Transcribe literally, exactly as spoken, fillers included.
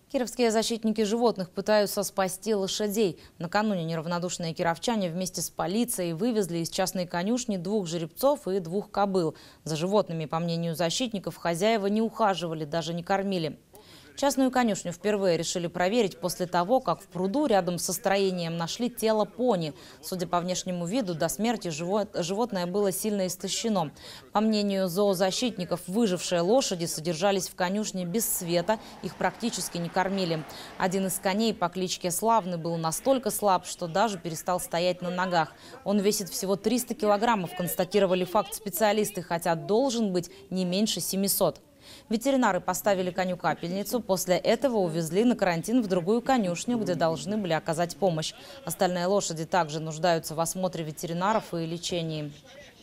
Кировские защитники животных пытаются спасти лошадей. Накануне неравнодушные кировчане вместе с полицией вывезли из частной конюшни двух жеребцов и двух кобыл. За животными, по мнению защитников, хозяева не ухаживали, даже не кормили. Частную конюшню впервые решили проверить после того, как в пруду рядом со строением нашли тело пони. Судя по внешнему виду, до смерти животное было сильно истощено. По мнению зоозащитников, выжившие лошади содержались в конюшне без света, их практически не кормили. Один из коней по кличке Славный был настолько слаб, что даже перестал стоять на ногах. Он весит всего триста килограммов, констатировали факт специалисты, хотя должен быть не меньше семисот. Ветеринары поставили коню капельницу, после этого увезли на карантин в другую конюшню, где должны были оказать помощь. Остальные лошади также нуждаются в осмотре ветеринаров и лечении.